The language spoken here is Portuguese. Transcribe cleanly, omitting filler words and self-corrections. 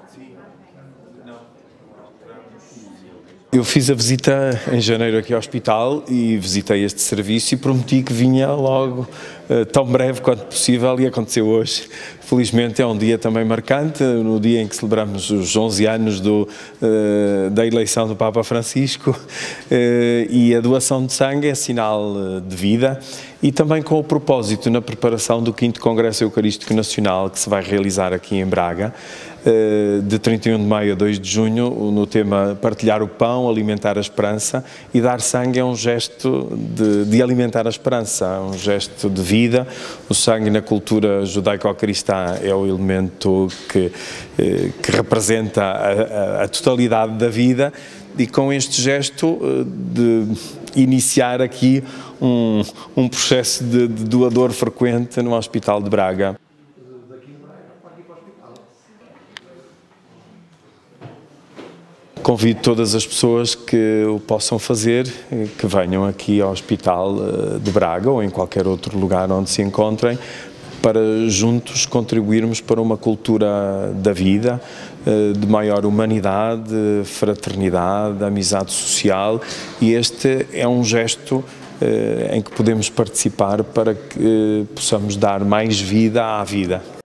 Eu fiz a visita em janeiro aqui ao hospital e visitei este serviço e prometi que vinha logo, tão breve quanto possível, e aconteceu hoje. Felizmente é um dia também marcante, no dia em que celebramos os 11 anos da eleição do Papa Francisco, e a doação de sangue é sinal de vida, e também com o propósito na preparação do 5º Congresso Eucarístico Nacional, que se vai realizar aqui em Braga, de 31 de maio a 2 de junho, no tema Partilhar o Pão, Alimentar a Esperança, e dar sangue é um gesto de alimentar a esperança, um gesto de vida. O sangue na cultura judaico-cristã é o elemento que representa a totalidade da vida, e com este gesto de iniciar aqui um processo de doador frequente no Hospital de Braga. Convido todas as pessoas que o possam fazer, que venham aqui ao Hospital de Braga ou em qualquer outro lugar onde se encontrem, para juntos contribuirmos para uma cultura da vida, de maior humanidade, fraternidade, amizade social, e este é um gesto em que podemos participar para que possamos dar mais vida à vida.